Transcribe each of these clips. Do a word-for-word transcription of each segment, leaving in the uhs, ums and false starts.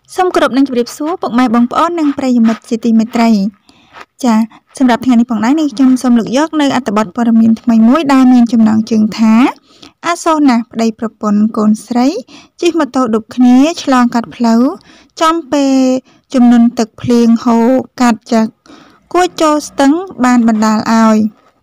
សូមគោរពនឹងជម្រាបសួរពុកម៉ែបងប្អូននិងប្រិយមិត្តជាទីមេត្រីចាសម្រាប់ថ្ងៃនេះផងដែរនេះខ្ញុំសូមលើកយកនៅអត្ថបទព័ត៌មានថ្មីមួយដែលមានចំណងជើងថាអាសូរណាស់ប្តីប្រពន្ធកូនស្រីជិះម៉ូតូឌុបគ្នាឆ្លងកាត់ផ្លូវចំពេលជំនន់ទឹកភ្លៀងហូរកាត់ចាគួចចូលស្ទឹងបានបណ្ដាលឲ្យ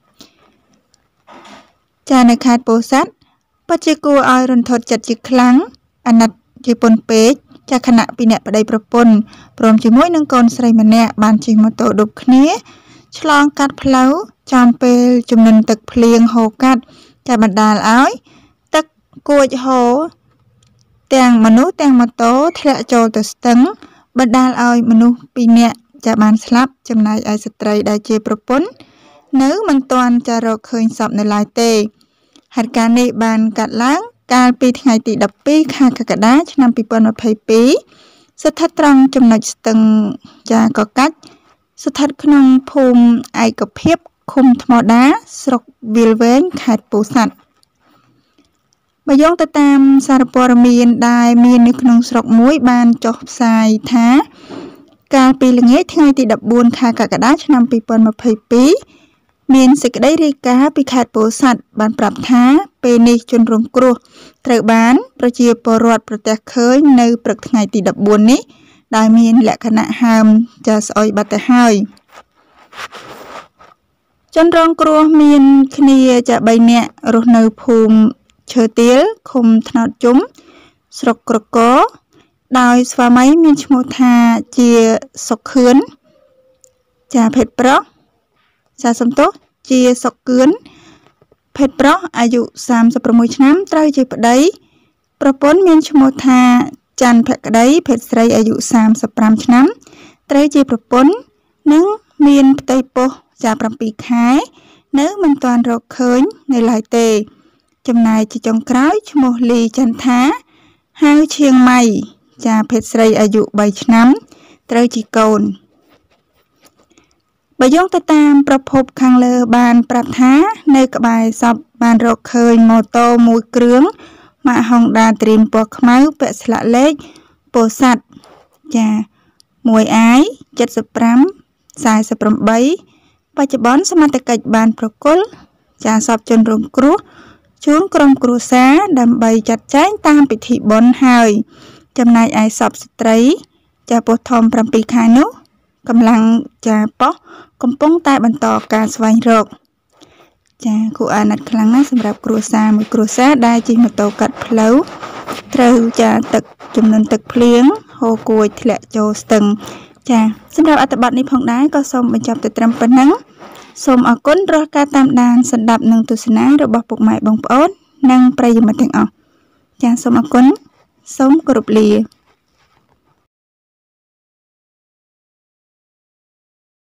ចានៅខេត្តពោធិ៍សាត់ពិតជាគួរឲ្យរន្ធត់ចិត្តជាខ្លាំងអាណិតជាពន់ពេកចាខណៈពីអ្នកប្តីប្រពន្ធព្រមជាមួយនឹងកូនស្រីម្នាក់បានជិះម៉ូតូឌុបគ្នាឆ្លងកាត់ផ្លូវចំពេលជំនន់ទឹកភ្លៀងហូរកាត់ចាបណ្ដាលឲ្យទឹកគួចហូរទាំងមនុស្សទាំងម៉ូតូធ្លាក់ចូលទៅស្ទឹងបណ្ដាលឲ្យមនុស្សពីរនាក់ចាបានស្លាប់ចំណែកឯស្ត្រីដែលជាប្រពន្ធនៅមិនទាន់ចារកឃើញសពនៅឡើយទេហេតុការណ៍នេះបានកាត់ឡើងកាលពីថ្ងៃទីដប់ពីរខែកក្កដាឆ្នាំពីរពាន់ម្ភៃពីរស្ថិតត្រង់ចំណុចស្ទឹងចាកកាច់ស្ថិតក្នុងភូមិឯកភាពឃុំថ្មដាស្រុកវាលវែងខេត្តពោធិ៍សាត់បើយោងទៅតាមសារព័ត៌មានដែលមាននៅក្នុងស្រុកមួយបានចុះផ្សាយថាកាលពីល្ងាចថ្ងៃទីដប់បួនខែកក្កដាឆ្នាំពីរពាន់ម្ភៃពីរមានសេចក្តីរាយការណ៍ពីខេត្តពោធិ៍សាត់បានប្រាប់ថាពេលនេះជនរងគ្រោះត្រូវបានប្រជាពលរដ្ឋប្រទះឃើញនៅព្រឹកថ្ងៃទីដប់បួននេះដែលមានលក្ខណៈហើមចាស្អុយបាត់ទៅហើយជនរងគ្រោះមានគ្នាចាបីនាក់រស់នៅភូមិឈើទាលឃុំថ្នោតជុំស្រុកក្រកដោយស្វាមីមានឈ្មោះថាជាសុកខឿនចាភេទប្រុសចាសំទោសជាសុកគឿនភេទប្រុសអាយុសាមសិបប្រាំមួយឆ្នាំត្រូវជាប្តីប្រពន្ធមានឈ្មោះថាច័ន្ទភក្តីភេទស្រីអាយុសាមសិបប្រាំឆ្នាំត្រូវជាប្រពន្ធនិងមានផ្ទៃពោះចាប្រាំពីរខែនៅមិនទាន់រកឃើញនៅឡើយទេចំណែកជាចុងក្រោយឈ្មោះលីចន្ទថាហៅឈៀងម៉ៃចាភេទស្រីអាយុបីឆ្នាំត្រូវជាកូនបើយោងទៅតាមប្រភពខាងលើបានប្រាប់ថានៅក្បែរសពបានរកឃើញម៉ូតូមួយគ្រឿងម៉ាក Honda Dream ពណ៌ខ្មៅពាក់ស្លាកលេខពោធិ៍សាត់ចាមួយអាយเจ็ดสิบห้า สี่สิบแปดបច្ចុប្បន្នសមត្ថកិច្ចបានប្រគល់ចាសពជនរងគ្រោះជូនក្រុមគ្រួសារដើម្បីចាត់ចែងតាមពិធីបុណ្យហើយចំណែកឯសពស្ត្រីចាពោះធំប្រាំពីរខែនោះកម្លាំងចាប៉ោះកំពុងតែបន្តការស្វែងរកចាគួរអាណិតខ្លាំងណាស់សម្រាប់គ្រួសារមួយគ្រួសារដែលជិះម៉ូតូកាត់ផ្លូវត្រូវចាទឹកជំនន់ទឹកភ្លៀងហូរគួចធ្លាក់ចូលស្ទឹងចាសម្រាប់អត្ថបទនេះផងដែរក៏សូមបញ្ចប់ទៅត្រឹមប៉ុណ្ណឹងសូមអរគុណរាល់ការតាមដានស្ដាប់និងទស្សនារបស់ពុកម៉ែបងប្អូននិងប្រិយមិត្តទាំងអស់ចាសូមអរគុណសូមគោរពលា